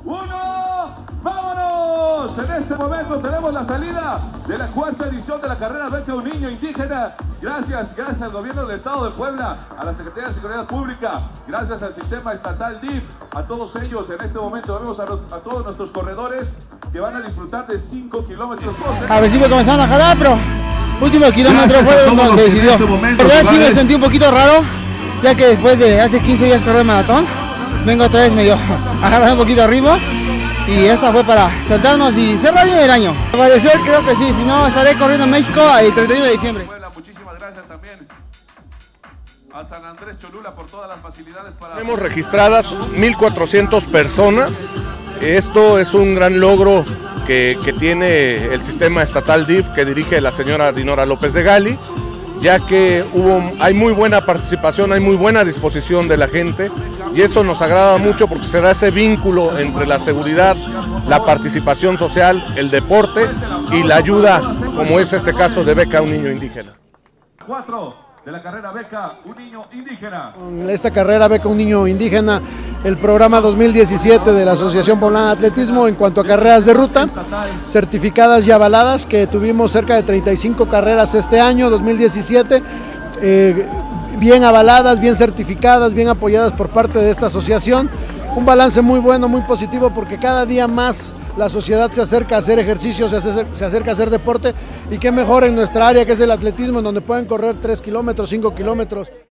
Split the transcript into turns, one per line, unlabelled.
1, ¡vámonos! En este momento tenemos la salida de la cuarta edición de la carrera Beca Un Niño Indígena. Gracias al gobierno del estado de Puebla, a la Secretaría de Seguridad Pública, gracias al sistema estatal DIF, a todos ellos. En este momento vemos a todos nuestros corredores que van a disfrutar de 5 kilómetros.
A ver si me comenzaron a jalar, pero último kilómetro fue donde se decidió. La verdad sí me sentí un poquito raro, ya que después de hace 15 días correr el maratón, vengo otra vez medio agarrando un poquito de ritmo. Y esa fue para sentarnos y cerrar bien el año. Al parecer creo que sí, si no estaré corriendo en México el 31 de diciembre.
Muchísimas gracias también a San Andrés Cholula por todas las facilidades para...
Tenemos registradas 1,400 personas. Esto es un gran logro que tiene el sistema estatal DIF que dirige la señora Dinora López de Gali, ya que hay muy buena participación, hay muy buena disposición de la gente y eso nos agrada mucho porque se da ese vínculo entre la seguridad, la participación social, el deporte y la ayuda, como es este caso de Beca Un Niño Indígena.
4 de la carrera Beca Un Niño Indígena.
Esta carrera Beca Un Niño Indígena, el programa 2017 de la Asociación Poblana de Atletismo en cuanto a carreras de ruta, certificadas y avaladas, que tuvimos cerca de 35 carreras este año, 2017, bien avaladas, bien certificadas, bien apoyadas por parte de esta asociación. Un balance muy bueno, muy positivo, porque cada día más la sociedad se acerca a hacer ejercicio, se acerca a hacer deporte, y qué mejor en nuestra área que es el atletismo, en donde pueden correr 3 kilómetros, 5 kilómetros.